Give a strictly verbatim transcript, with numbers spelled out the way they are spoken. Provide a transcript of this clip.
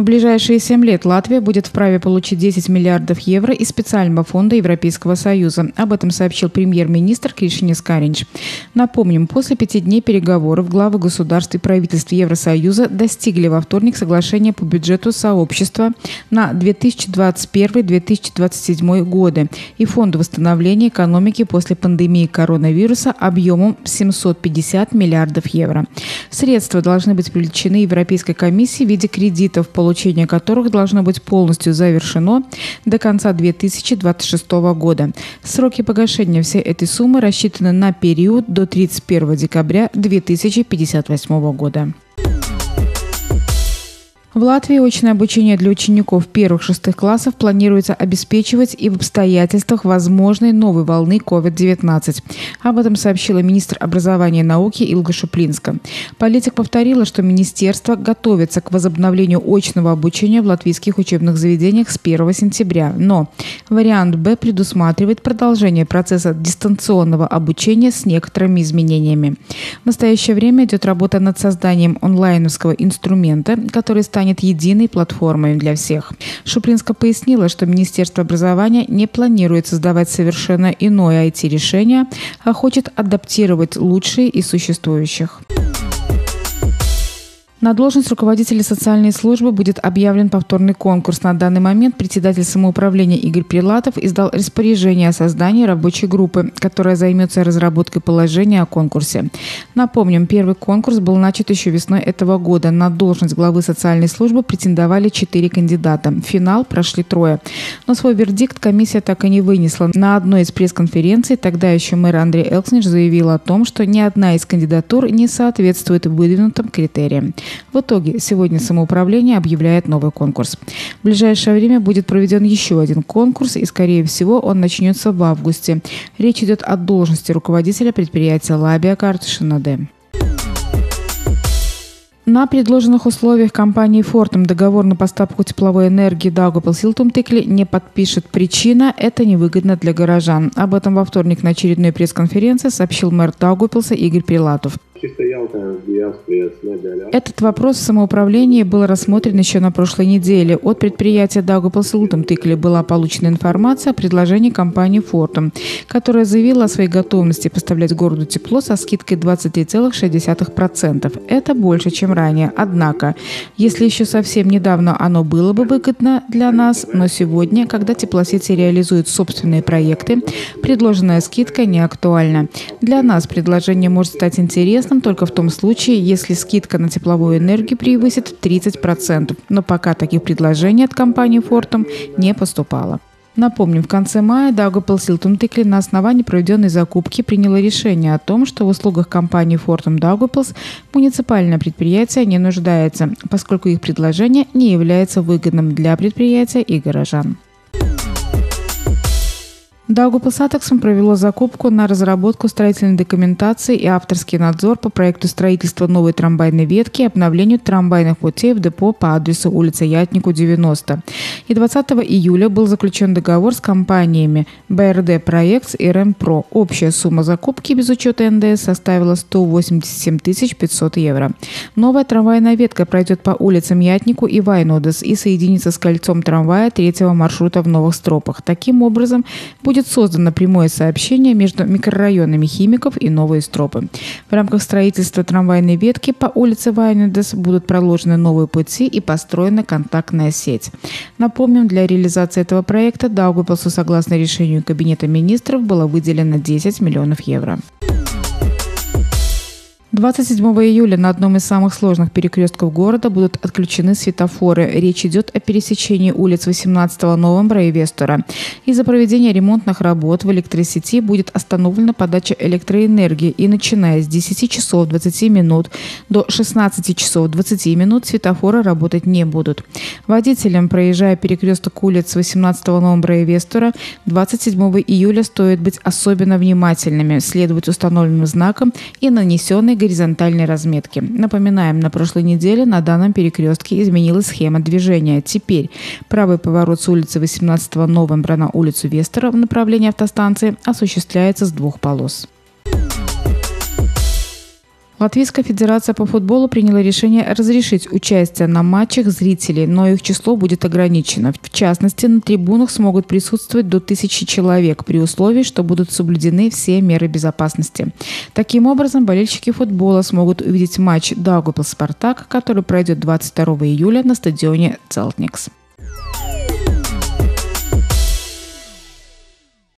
В ближайшие семь лет Латвия будет вправе получить десять миллиардов евро из специального фонда Европейского Союза. Об этом сообщил премьер-министр Кришинис Каринч. Напомним, после пяти дней переговоров главы государств и правительств Евросоюза достигли во вторник соглашения по бюджету сообщества на две тысячи двадцать первый — две тысячи двадцать седьмой годы и Фонду восстановления экономики после пандемии коронавируса объемом семьсот пятьдесят миллиардов евро. Средства должны быть привлечены Европейской комиссией в виде кредитов, получение которых должно быть полностью завершено до конца две тысячи двадцать шестого года. Сроки погашения всей этой суммы рассчитаны на период до тридцать первого декабря две тысячи пятьдесят восьмого года. В Латвии очное обучение для учеников первых-шестых классов планируется обеспечивать и в обстоятельствах возможной новой волны ковид девятнадцать. Об этом сообщила министр образования и науки Илга Шуплинска. Политик повторила, что министерство готовится к возобновлению очного обучения в латвийских учебных заведениях с первого сентября. Но вариант Б предусматривает продолжение процесса дистанционного обучения с некоторыми изменениями. В настоящее время идет работа над созданием онлайновского инструмента, который станет станет единой платформой для всех. Шуплинска пояснила, что Министерство образования не планирует создавать совершенно иное ай ти-решение, а хочет адаптировать лучшие из существующих. На должность руководителя социальной службы будет объявлен повторный конкурс. На данный момент председатель самоуправления Игорь Прилатов издал распоряжение о создании рабочей группы, которая займется разработкой положения о конкурсе. Напомним, первый конкурс был начат еще весной этого года. На должность главы социальной службы претендовали четыре кандидата. В финал прошли трое. Но свой вердикт комиссия так и не вынесла. На одной из пресс-конференций тогда еще мэр Андрей Элкснич заявил о том, что ни одна из кандидатур не соответствует выдвинутым критериям. В итоге сегодня самоуправление объявляет новый конкурс. В ближайшее время будет проведен еще один конкурс, и, скорее всего, он начнется в августе. Речь идет о должности руководителя предприятия Лабия Картышина-Д. На предложенных условиях компании «Фортум» договор на поставку тепловой энергии Даугавпилс-Силтумтекли не подпишет. Причина – это невыгодно для горожан. Об этом во вторник на очередной пресс-конференции сообщил мэр Даугавпилса Игорь Прилатов. Этот вопрос в самоуправлении был рассмотрен еще на прошлой неделе. От предприятия Даугавпилс-Силтумтекли была получена информация о предложении компании «Фортум», которая заявила о своей готовности поставлять городу тепло со скидкой двадцать три целых шесть десятых процента. Это больше, чем ранее. Однако, если еще совсем недавно оно было бы выгодно для нас, но сегодня, когда теплосети реализуют собственные проекты, предложенная скидка не актуальна. Для нас предложение может стать интересным только в том случае, если скидка на тепловую энергию превысит тридцать процентов. Но пока таких предложений от компании «Фортум» не поступало. Напомним, в конце мая Даугавпилс-Силтумтекли на основании проведенной закупки приняло решение о том, что в услугах компании «Фортум Даугавпилс» муниципальное предприятие не нуждается, поскольку их предложение не является выгодным для предприятия и горожан. Даугавпилсатексом провело закупку на разработку строительной документации и авторский надзор по проекту строительства новой трамвайной ветки и обновлению трамвайных путей в депо по адресу улица Ятнику, девяносто. И двадцатого июля был заключен договор с компаниями бэ эр дэ Проектс и Ремпро. Общая сумма закупки без учета эн дэ эс составила сто восемьдесят семь тысяч пятьсот евро. Новая трамвайная ветка пройдет по улицам Ятнику и Вайнодес и соединится с кольцом трамвая третьего маршрута в Новых Стропах. Таким образом, будет создано прямое сообщение между микрорайонами Химиков и Новые Стропы. В рамках строительства трамвайной ветки по улице Вайнодес будут проложены новые пути и построена контактная сеть. Напомним, для реализации этого проекта Даугавпилсу, согласно решению Кабинета министров, было выделено десять миллионов евро. двадцать седьмого июля на одном из самых сложных перекрестков города будут отключены светофоры. Речь идет о пересечении улиц восемнадцатого Новембра и Вестора. Из-за проведения ремонтных работ в электросети будет остановлена подача электроэнергии, и начиная с десяти часов двадцати минут до шестнадцати часов двадцати минут светофоры работать не будут. Водителям, проезжая перекресток улиц восемнадцатого Новембра и Вестора, двадцать седьмого июля стоит быть особенно внимательными, следовать установленным знакам и нанесенной горизонтальной разметки. Напоминаем, на прошлой неделе на данном перекрестке изменилась схема движения. Теперь правый поворот с улицы восемнадцатого Новембра на улицу Вестера в направлении автостанции осуществляется с двух полос. Латвийская федерация по футболу приняла решение разрешить участие на матчах зрителей, но их число будет ограничено. В частности, на трибунах смогут присутствовать до тысячи человек при условии, что будут соблюдены все меры безопасности. Таким образом, болельщики футбола смогут увидеть матч Даугавпилс-Спартак, который пройдет двадцать второго июля на стадионе Целтникс.